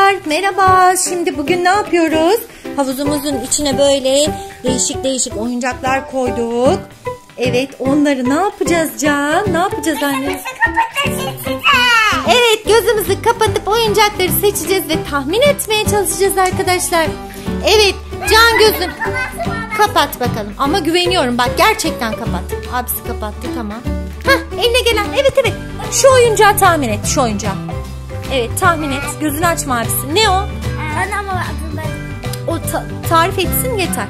Çocuklar merhaba. Şimdi bugün ne yapıyoruz? Havuzumuzun içine böyle değişik oyuncaklar koyduk. Evet, onları ne yapacağız Can? Ne yapacağız anne? Evet, gözümüzü kapatıp oyuncakları seçeceğiz ve tahmin etmeye çalışacağız arkadaşlar. Evet, Can gözün kapat bakalım. Ama güveniyorum, bak gerçekten kapat. Abisi kapattı, tamam. Hah, eline gelen, evet. Şu oyuncağı tahmin et, şu oyuncağı. Evet, tahmin et. Gözünü açma abisi. Ne o? Ben ama O tarif etsin yeter.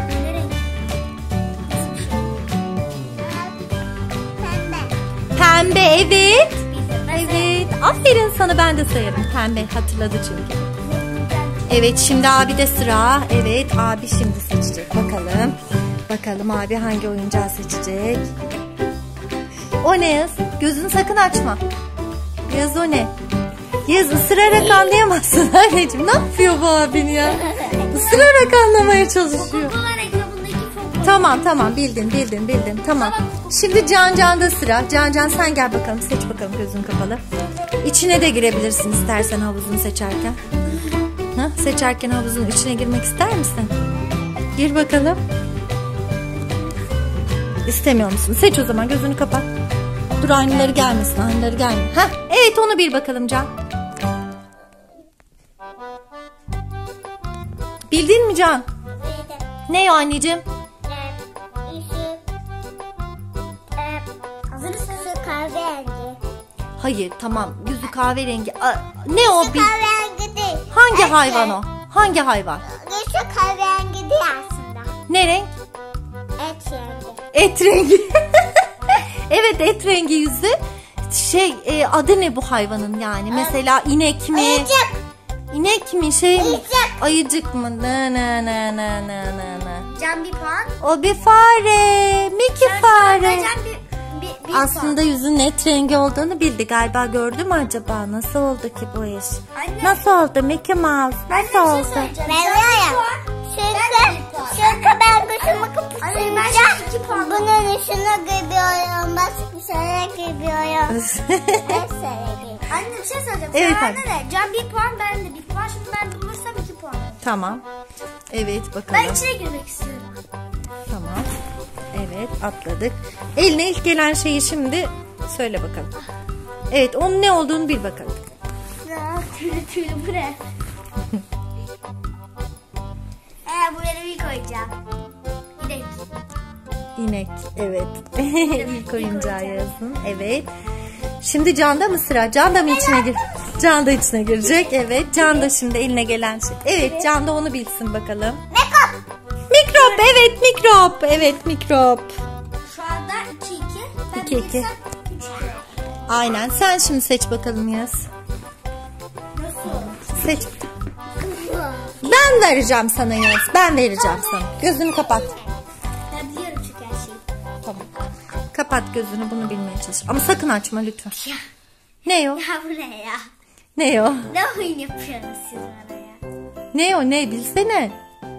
Pembe, evet. Evet, aferin sana, ben de sayarım. Pembe, hatırladı çünkü. Evet, şimdi abi de sıra. Evet, abi şimdi seçecek. Bakalım abi hangi oyuncağı seçecek. O ne Yaz? Gözünü sakın açma. Yaz, o ne? Yaz, ısırarak anlayamazsın anneciğim. Ne yapıyor bu abin ya? Isırarak anlamaya çalışıyor. Tamam, bildin. Tamam. Şimdi Can'da sıra. Can sen gel bakalım. Seç bakalım, gözün kapalı. İçine de girebilirsin istersen havuzunu seçerken. Seçerken havuzun içine girmek ister misin? Gir bakalım. İstemiyor musun? Seç o zaman, gözünü kapat. Dur, aynaları gelmesin. Evet, onu bir bakalım Can. Bildin mi Can? Ne o anneciğim? Kahverengi. Hayır, tamam. Yüzü kahverengi. Ne o? Kahverengi değil. Hangi hayvan o? Hangi hayvan? Yeşil kahverengi değil aslında. Ne renk? Et rengi. Et rengi. Evet, et rengi yüzü. Adı ne bu hayvanın yani? Mesela inek mi? Ayıcık. İnek mi, şey mi? Ayıcık mı? Can bir puan. O bir fare. Mickey fare. Bir Aslında yüzün et rengi olduğunu bildi galiba, gördü mü acaba? Nasıl oldu ki bu iş? Anne. Nasıl oldu Mickey Mouse? Nasıl oldu? Çünkü ben kuşumu kapatınca bunun üstüne gidiyorum. Başka bir şeye gidiyorum. Anne bir şey söyleyeceğim. Evet, sen de Can bir puan, ben de bir puan. Şimdi ben bulursam 2 puan. Tamam. Evet, bakalım. Ben içine girmek istiyorum. Tamam. Evet, atladık. Eline ilk gelen şeyi şimdi söyle bakalım. Evet, onun ne olduğunu bil bakalım. Tüylü bu ne? Buraya bir koyacağım. İnek, evet. İlk oyuncağı yazın. Evet. Şimdi Can'da mı sıra? Can da mı içine gir? Can da içine girecek. Evet. Can da şimdi eline gelen şey. Evet, Can da onu bilsin bakalım. Mikrop, evet mikrop. Evet, mikrop. Şu anda 2-2. 2-2. Aynen. Sen şimdi seç bakalım Yaz. Nasıl? Seç. Ben vereceğim sana Yaz. Ben vereceğim sana. Gözünü kapat. Ben biliyorum çünkü her şeyi. Tamam. Kapat gözünü, bunu bilmeye çalış. Ama sakın açma lütfen. Ya. Ne o? Ya bu ne ya? Ne o? Ne oyun yapıyorsunuz siz bana ya? Ne o? Ne? Bilsene.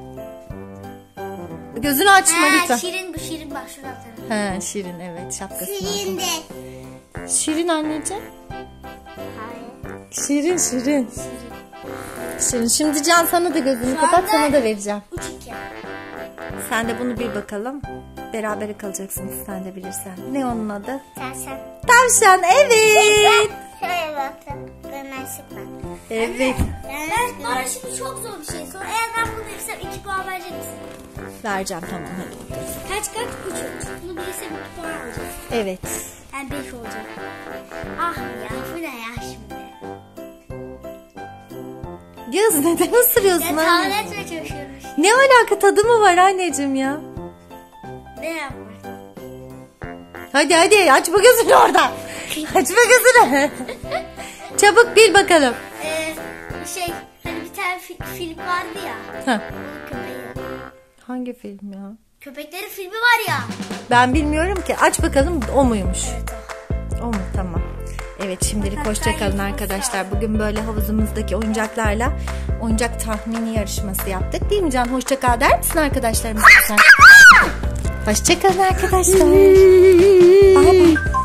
Gözünü açma lütfen. Şirin bu, Şirin bak şurada. Şirin, evet, şapkası. Şirin de. Şirin anneciğim. Hayır. Şirin. Şimdi Can sana da gözünü kapat, sana da vereceğim. 3-2. Sen de bunu bil bakalım. Berabere kalacaksınız sen de bilirsen. Ne onun adı? Tavşan. Tavşan, evet. Şöyle bakın. Görmezlik var. Evet. Bana şimdi çok zor bir şey sor. Eğer ben bunu bilirsem 2 puan verecek misin? Vereceğim, tamam, hadi bakalım. Kaç 3 olacak. Bunu bilirsem 2 puan alacağız. Evet. Yani 5 olacak. Ah ya, bu ne ya şimdi? Yaz, neden ısırıyorsun Ya tahmin anne? etmeye çalışıyorum işte. Ne alaka, tadı mı var anneciğim ya? Ne yapmak? Hadi açma gözünü oradan. Açma gözünü. Çabuk bil bakalım. Hani bir tane film vardı ya. Heh. Köpeği. Hangi film ya? Köpeklerin filmi var ya. Ben bilmiyorum ki. Aç bakalım, o muymuş? O mu? Tamam. Evet, şimdilik hoşça kalın arkadaşlar. Bugün böyle havuzumuzdaki oyuncaklarla oyuncak tahmini yarışması yaptık. Değil mi Can? Hoşça kal der misin arkadaşlarımıza? Hoşça kalın arkadaşlar. Bye bye.